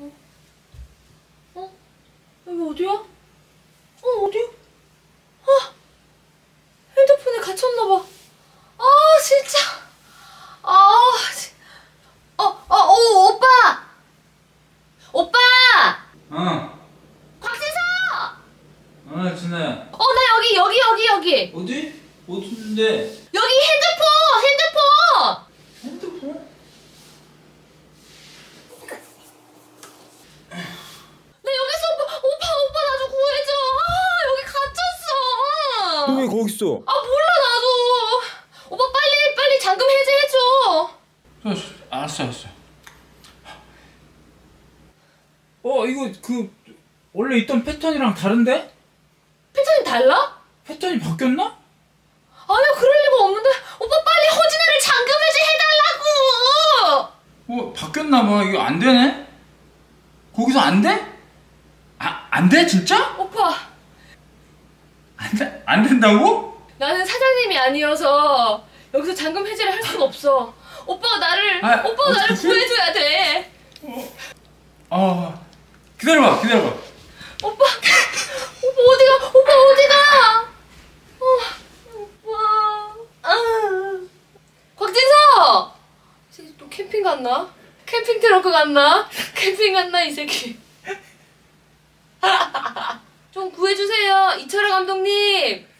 여기 어디야? 어디야? 핸드폰에 갇혔나봐. 진짜. 오빠! 오빠! 진아야. 나 여기. 어디? 어딘데? 여기 핸드폰! 핸드폰? 나 여기 있어. 오빠 나 좀 구해줘. 여기 갇혔어. 너 왜 거기 있어? 몰라 나도. 오빠 빨리 잠금 해제해줘. 알았어. 이거 원래 있던 패턴이랑 다른데? 패턴이 달라? 패턴이 바뀌었나? 아니야 그럴 리가 없는데. 오빠 빨리 허진아를 잠금 해제해달라고. 바뀌었나봐. 이거 안 되네? 거기서 안 돼? 안 돼? 진짜? 오빠 안 된다고? 나는 사장님이 아니어서 여기서 잠금 해제를 할 수가 없어. 오빠가 나를 구해줘야 돼. 기다려봐. 오빠 어디가? 곽진서! 이 새끼 또 캠핑 갔나? 캠핑 트렁크 갔나? 캠핑 갔나 이 새끼. 좀 구해주세요 이철아 감독님.